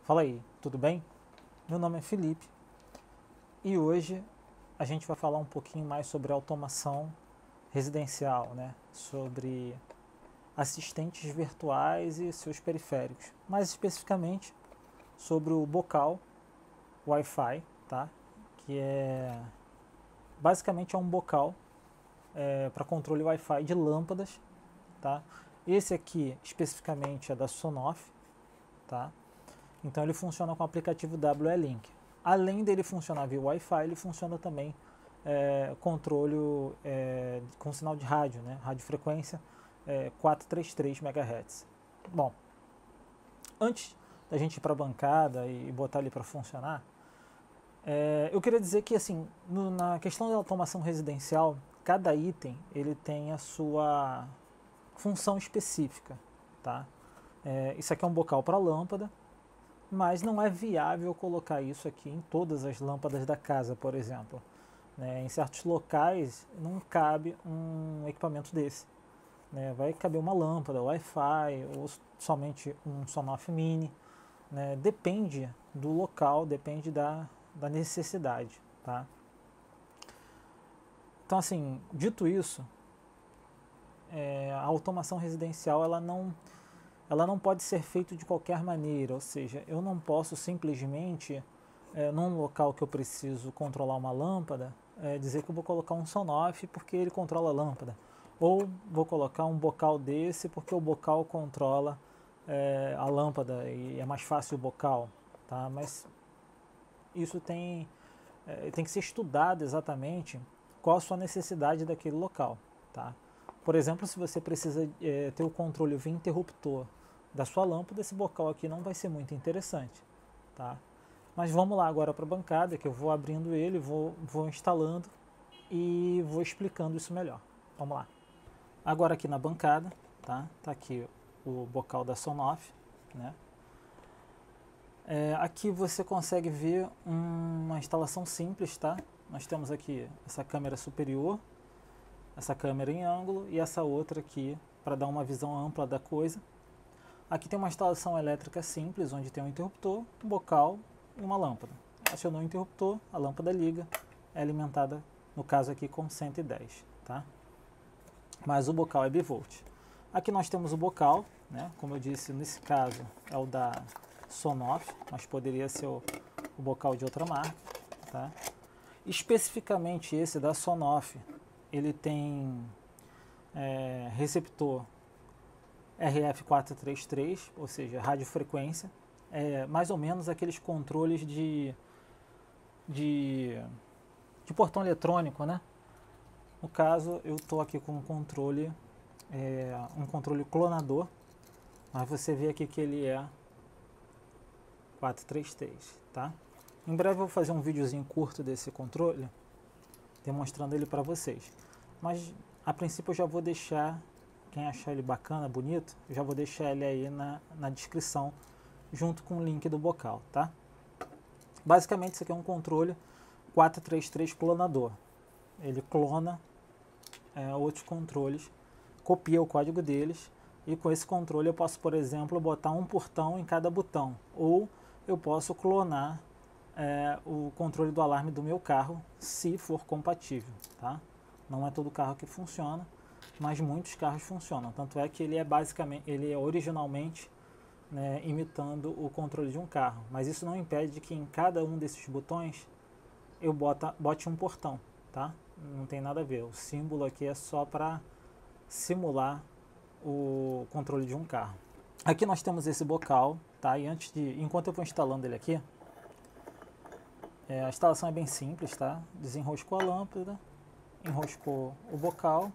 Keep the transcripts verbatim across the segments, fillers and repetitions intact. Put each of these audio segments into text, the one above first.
Fala aí, tudo bem? Meu nome é Felipe e hoje a gente vai falar um pouquinho mais sobre automação residencial, né? Sobre assistentes virtuais e seus periféricos, mais especificamente sobre o bocal Wi-Fi, tá? Que é basicamente é um bocal é, para controle Wi-Fi de lâmpadas, tá? Esse aqui especificamente é da Sonoff, tá? Então ele funciona com o aplicativo W E Link. Além dele funcionar via Wi-Fi, ele funciona também é, controle é, com sinal de rádio, né? Radiofrequência é, quatrocentos e trinta e três megahertz. Bom, antes da gente ir para a bancada e botar ele para funcionar, é, eu queria dizer que assim, no, na questão da automação residencial, cada item ele tem a sua função específica, tá? É, isso aqui é um bocal para lâmpada, mas não é viável colocar isso aqui em todas as lâmpadas da casa, por exemplo. Né? Em certos locais não cabe um equipamento desse. Né? Vai caber uma lâmpada, Wi-Fi ou somente um Sonoff Mini. Né? Depende do local, depende da, da necessidade. Tá? Então, assim, dito isso, é, a automação residencial ela não... ela não pode ser feita de qualquer maneira, ou seja, eu não posso simplesmente, é, num local que eu preciso controlar uma lâmpada, é, dizer que eu vou colocar um Sonoff porque ele controla a lâmpada, ou vou colocar um bocal desse porque o bocal controla é, a lâmpada e é mais fácil o bocal, tá? Mas isso tem, é, tem que ser estudado exatamente qual a sua necessidade daquele local, tá? Por exemplo, se você precisa é, ter o controle via interruptor da sua lâmpada, esse bocal aqui não vai ser muito interessante, tá? Mas vamos lá agora para a bancada, que eu vou abrindo ele, vou, vou instalando e vou explicando isso melhor. Vamos lá. Agora aqui na bancada, tá? Tá aqui o bocal da Sonoff, né? É, aqui você consegue ver uma instalação simples, tá? Nós temos aqui essa câmera superior, essa câmera em ângulo e essa outra aqui para dar uma visão ampla da coisa. Aqui tem uma instalação elétrica simples, onde tem um interruptor, um bocal e uma lâmpada. Acionou o interruptor, a lâmpada liga, é alimentada, no caso aqui, com cento e dez, tá? Mas o bocal é bivolt. Aqui nós temos o bocal, né? Como eu disse, nesse caso é o da Sonoff, mas poderia ser o, o bocal de outra marca, tá? Especificamente esse da Sonoff, ele tem é, receptor R F quatrocentos e trinta e três, ou seja, radiofrequência, é, mais ou menos aqueles controles de, de, de portão eletrônico, né? No caso, eu estou aqui com um controle, é, um controle clonador, mas você vê aqui que ele é quatrocentos e trinta e três, tá? Em breve eu vou fazer um videozinho curto desse controle, demonstrando ele para vocês. Mas, a princípio, eu já vou deixar, quem achar ele bacana, bonito, eu já vou deixar ele aí na, na descrição, junto com o link do bocal, tá? Basicamente, isso aqui é um controle quatrocentos e trinta e três clonador. Ele clona é, outros controles, copia o código deles, e com esse controle eu posso, por exemplo, botar um portão em cada botão, ou eu posso clonar é, o controle do alarme do meu carro, se for compatível, tá? Não é todo carro que funciona, mas muitos carros funcionam. Tanto é que ele é basicamente, ele é originalmente, né, imitando o controle de um carro. Mas isso não impede que em cada um desses botões eu bota, bote um portão, tá? Não tem nada a ver. O símbolo aqui é só para simular o controle de um carro. Aqui nós temos esse bocal, tá? E antes de, enquanto eu vou instalando ele aqui, é, a instalação é bem simples, tá? Desenroscou a lâmpada, enroscou o bocal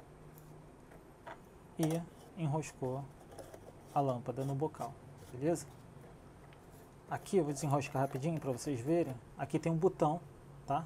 e enroscou a lâmpada no bocal, beleza? Aqui eu vou desenroscar rapidinho para vocês verem. Aqui tem um botão, tá?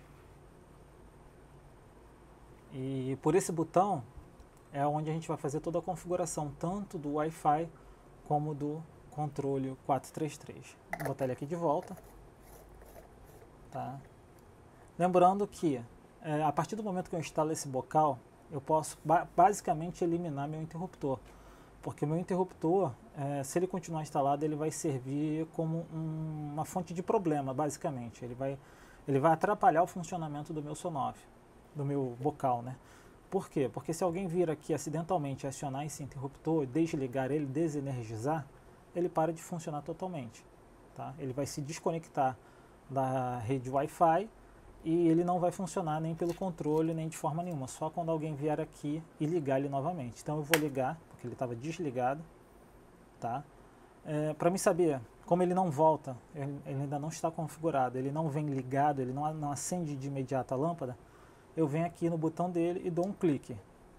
E por esse botão é onde a gente vai fazer toda a configuração, tanto do Wi-Fi como do controle quatrocentos e trinta e três. Vou botar ele aqui de volta, tá? Lembrando que é, a partir do momento que eu instalo esse bocal, eu posso ba basicamente eliminar meu interruptor. Porque o meu interruptor, é, se ele continuar instalado, ele vai servir como um, uma fonte de problema, basicamente. Ele vai, ele vai atrapalhar o funcionamento do meu Sonoff, do meu bocal, né? Por quê? Porque se alguém vir aqui acidentalmente acionar esse interruptor, desligar ele, desenergizar, ele para de funcionar totalmente. Tá? Ele vai se desconectar da rede Wi-Fi e ele não vai funcionar nem pelo controle, nem de forma nenhuma, só quando alguém vier aqui e ligar ele novamente. Então eu vou ligar, porque ele estava desligado, tá? É, para me saber como ele não volta, ele, ele ainda não está configurado, ele não vem ligado, ele não, não acende de imediato a lâmpada, eu venho aqui no botão dele e dou um clique.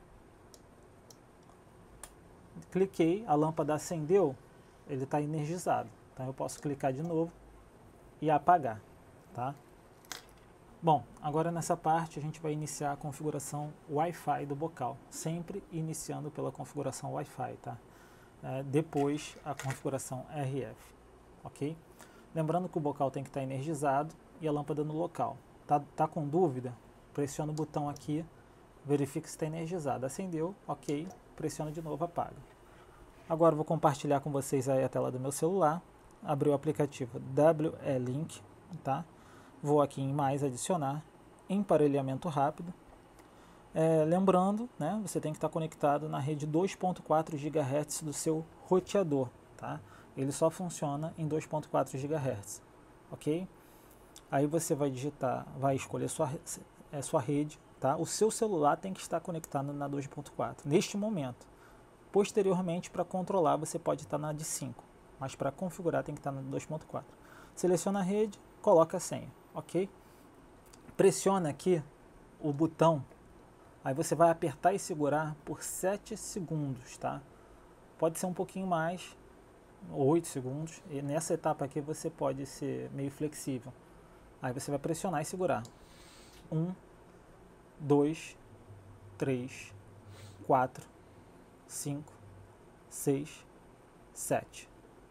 Cliquei, a lâmpada acendeu, ele está energizado. Então eu posso clicar de novo e apagar, tá? Bom, agora nessa parte a gente vai iniciar a configuração Wi-Fi do bocal, sempre iniciando pela configuração Wi-Fi, tá? É, depois a configuração R F, ok? Lembrando que o bocal tem que estar energizado e a lâmpada no local. Tá, tá com dúvida? Pressiona o botão aqui, verifica se está energizado. Acendeu, ok, pressiona de novo, apaga. Agora vou compartilhar com vocês aí a tela do meu celular. Abrir o aplicativo W E Link, tá? Vou aqui em mais, adicionar, emparelhamento rápido. É, lembrando, né, você tem que estar conectado na rede dois ponto quatro gigahertz do seu roteador, tá? Ele só funciona em dois ponto quatro gigahertz, ok? Aí você vai digitar, vai escolher sua, é, sua rede, tá? O seu celular tem que estar conectado na dois ponto quatro, neste momento. Posteriormente, para controlar, você pode estar na de cinco, mas para configurar tem que estar na dois ponto quatro. Seleciona a rede, coloca a senha, ok? Pressiona aqui o botão, aí você vai apertar e segurar por sete segundos, tá? Pode ser um pouquinho mais, oito segundos, e nessa etapa aqui você pode ser meio flexível. Aí você vai pressionar e segurar. um, dois, três, quatro, cinco, seis, sete.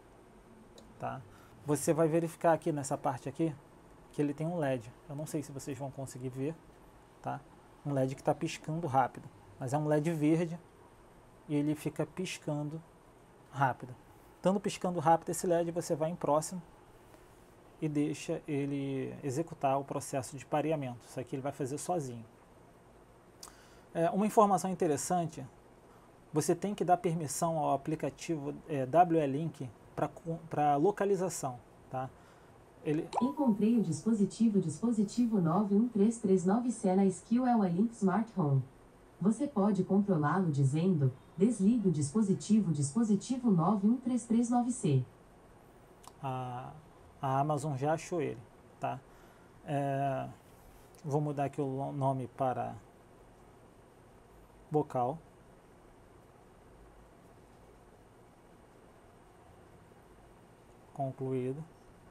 Tá? Você vai verificar aqui nessa parte aqui que ele tem um L E D. Eu não sei se vocês vão conseguir ver, tá? Um L E D que está piscando rápido, mas é um L E D verde e ele fica piscando rápido. Estando piscando rápido esse L E D, você vai em próximo e deixa ele executar o processo de pareamento. Isso aqui ele vai fazer sozinho. É, uma informação interessante, você tem que dar permissão ao aplicativo é, W E Link para localização, tá? Ele... Encontrei o dispositivo dispositivo nove um três três nove C na Skill W E Link Smart Home. Você pode controlá-lo dizendo, desligue o dispositivo dispositivo nove um três três nove C. A, a Amazon já achou ele, tá? É, vou mudar aqui o nome para bocal. Concluído.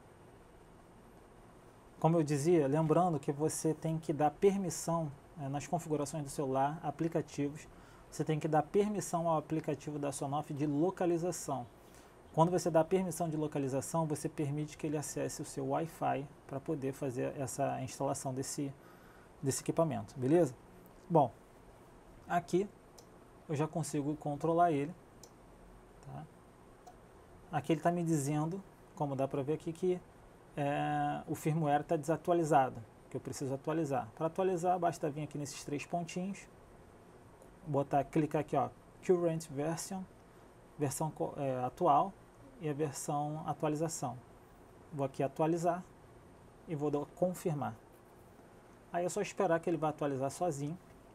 Como eu dizia, lembrando que você tem que dar permissão é, nas configurações do celular, aplicativos, você tem que dar permissão ao aplicativo da Sonoff de localização. Quando você dá permissão de localização, você permite que ele acesse o seu Wi-Fi para poder fazer essa instalação desse, desse equipamento, beleza? Bom, aqui eu já consigo controlar ele, tá? Aqui ele está me dizendo, como dá para ver aqui, que é, o firmware está desatualizado, que eu preciso atualizar. Para atualizar, basta vir aqui nesses três pontinhos, botar, clicar aqui, ó, Current Version, versão é, atual e a versão atualização. Vou aqui atualizar e vou dar confirmar. Aí é só esperar que ele vai atualizar sozinho.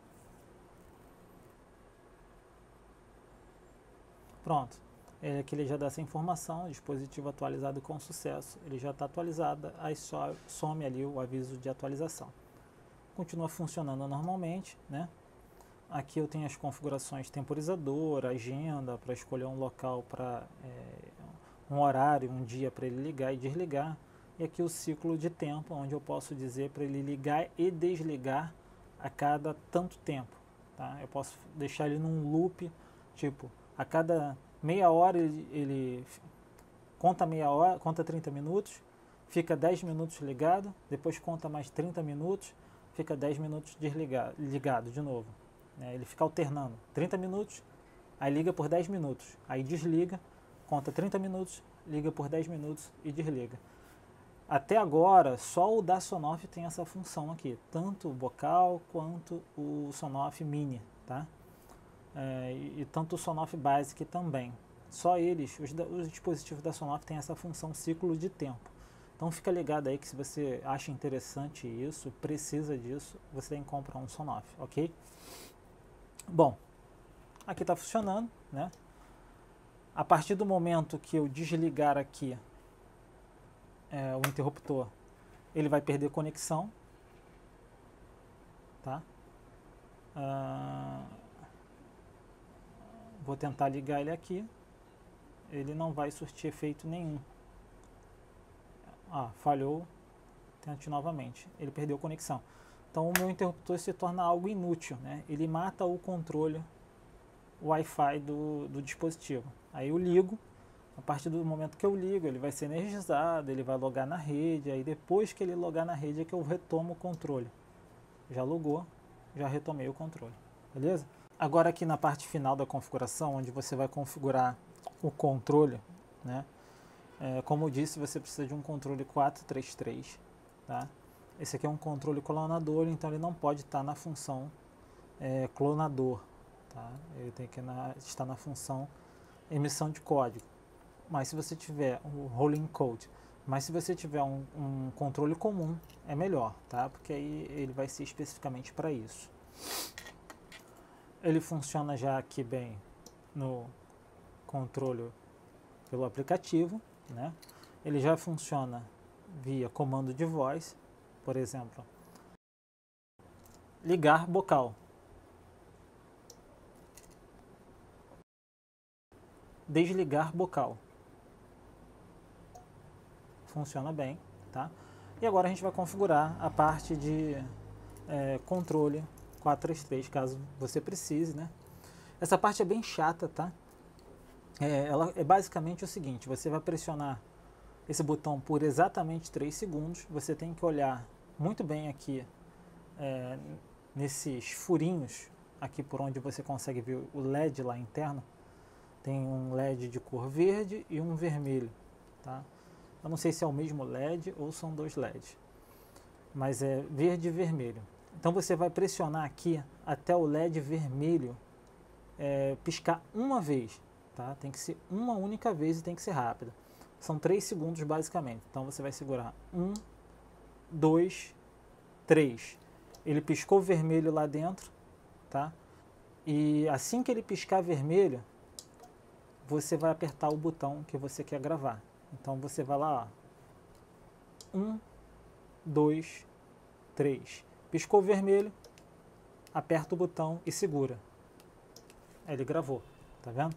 Pronto. É, aqui ele já dá essa informação, dispositivo atualizado com sucesso, ele já está atualizado, aí só some ali o aviso de atualização. Continua funcionando normalmente, né? Aqui eu tenho as configurações temporizador, agenda, para escolher um local para é, um horário, um dia para ele ligar e desligar. E aqui o ciclo de tempo, onde eu posso dizer para ele ligar e desligar a cada tanto tempo. Tá? Eu posso deixar ele num loop, tipo, a cada meia hora ele, ele conta meia hora, conta trinta minutos, fica dez minutos ligado, depois conta mais trinta minutos, fica dez minutos desligado, ligado de novo. Né? Ele fica alternando, trinta minutos, aí liga por dez minutos, aí desliga, conta trinta minutos, liga por dez minutos e desliga. Até agora, só o da Sonoff tem essa função aqui, tanto o Bocal quanto o Sonoff Mini, tá? É, e, e tanto o Sonoff Basic também. Só eles, os, os dispositivos da Sonoff têm essa função ciclo de tempo. Então fica ligado aí que se você acha interessante isso, precisa disso, você tem que comprar um Sonoff, ok? Bom, aqui está funcionando, né? A partir do momento que eu desligar aqui é, o interruptor, ele vai perder conexão, tá? Ah, vou tentar ligar ele aqui, ele não vai surtir efeito nenhum. Ah, falhou, tente novamente, ele perdeu conexão. Então o meu interruptor se torna algo inútil, né? Ele mata o controle Wi-Fi do, do dispositivo. Aí eu ligo, a partir do momento que eu ligo, ele vai ser energizado, ele vai logar na rede, aí depois que ele logar na rede é que eu retomo o controle. Já logou, já retomei o controle, beleza? Agora aqui na parte final da configuração, onde você vai configurar o controle, né? É, como eu disse, você precisa de um controle quatrocentos e trinta e três, tá? Esse aqui é um controle clonador, então ele não pode estar na função é, clonador, tá? Ele tem que na, estar na função emissão de código. Mas se você tiver o rolling code, mas se você tiver um, um controle comum, é melhor, tá? Porque aí ele vai ser especificamente para isso. Ele funciona já aqui bem no controle pelo aplicativo, né? Ele já funciona via comando de voz, por exemplo, ligar bocal, desligar bocal, funciona bem, tá? E agora a gente vai configurar a parte de é, controle quatrocentos e trinta e três, caso você precise, né? Essa parte é bem chata, tá? É, ela é basicamente o seguinte: você vai pressionar esse botão por exatamente três segundos, você tem que olhar muito bem aqui é, nesses furinhos, aqui por onde você consegue ver o L E D lá interno, tem um L E D de cor verde e um vermelho, tá? Eu não sei se é o mesmo L E D ou são dois L E Ds, mas é verde e vermelho. Então você vai pressionar aqui até o L E D vermelho é, piscar uma vez. Tá? Tem que ser uma única vez e tem que ser rápida. São três segundos basicamente. Então você vai segurar um, dois, três. Ele piscou vermelho lá dentro, tá? E assim que ele piscar vermelho, você vai apertar o botão que você quer gravar. Então você vai lá, ó. um, dois, três. Piscou vermelho, aperta o botão e segura. Ele gravou, tá vendo?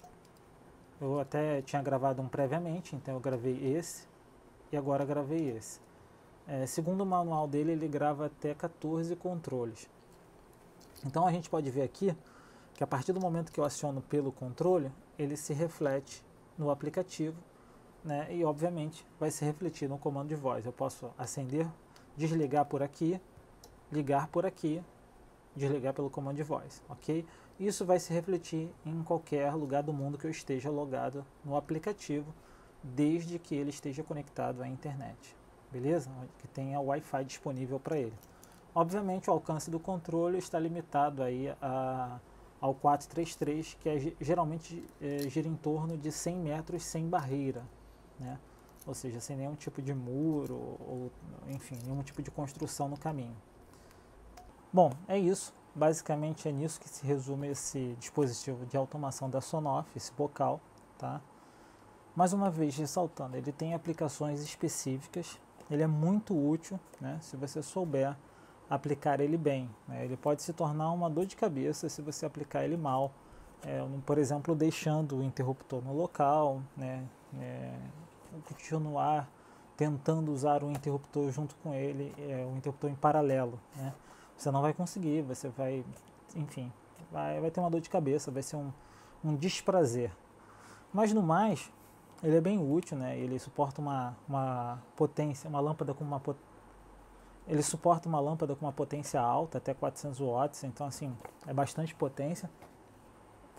Eu até tinha gravado um previamente, então eu gravei esse e agora gravei esse. É, segundo o manual dele, ele grava até quatorze controles. Então a gente pode ver aqui que a partir do momento que eu aciono pelo controle, ele se reflete no aplicativo, né, e obviamente vai se refletir no comando de voz. Eu posso acender, desligar por aqui, ligar por aqui, desligar pelo comando de voz, ok? Isso vai se refletir em qualquer lugar do mundo que eu esteja logado no aplicativo, desde que ele esteja conectado à internet, beleza? Que tenha Wi-Fi disponível para ele. Obviamente o alcance do controle está limitado aí a, ao quatrocentos e trinta e três, que é, geralmente é, gira em torno de cem metros sem barreira, né? Ou seja, sem nenhum tipo de muro, ou enfim, nenhum tipo de construção no caminho. Bom, é isso. Basicamente é nisso que se resume esse dispositivo de automação da Sonoff, esse bocal, tá? Mais uma vez ressaltando, ele tem aplicações específicas, ele é muito útil, né? Se você souber aplicar ele bem, né? Ele pode se tornar uma dor de cabeça se você aplicar ele mal, é, por exemplo, deixando o interruptor no local, né? É, continuar tentando usar o interruptor junto com ele, é, o interruptor em paralelo, né? Você não vai conseguir, você vai, enfim, vai, vai ter uma dor de cabeça, vai ser um, um desprazer. Mas no mais, ele é bem útil, né? Ele suporta uma, uma potência, uma lâmpada com uma ele suporta uma lâmpada com uma potência alta, até quatrocentos watts, então assim, é bastante potência.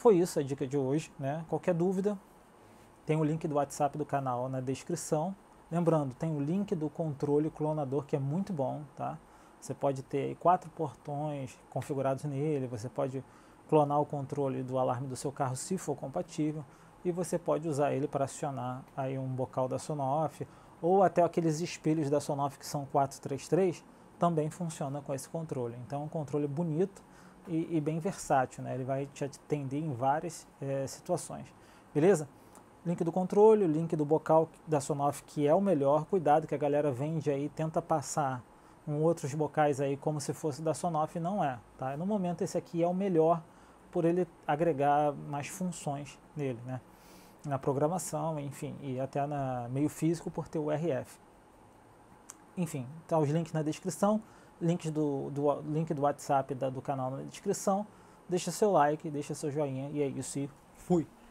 foi isso a dica de hoje, né? Qualquer dúvida, tem o link do WhatsApp do canal na descrição. Lembrando, tem o link do controle clonador, que é muito bom, tá? Você pode ter aí quatro portões configurados nele, você pode clonar o controle do alarme do seu carro se for compatível, e você pode usar ele para acionar aí um bocal da Sonoff, ou até aqueles espelhos da Sonoff que são quatrocentos e trinta e três, também funciona com esse controle. Então é um controle bonito e, e bem versátil, né? Ele vai te atender em várias é, situações, beleza? Link do controle, link do bocal da Sonoff, que é o melhor. Cuidado que a galera vende aí, tenta passar um outros bocais aí como se fosse da Sonoff, não é, tá? No momento esse aqui é o melhor por ele agregar mais funções nele, né? Na programação, enfim, e até na meio físico por ter o R F. Enfim, tá os links na descrição, links do, do link do WhatsApp da, do canal na descrição. Deixa seu like, deixa seu joinha e é isso e fui!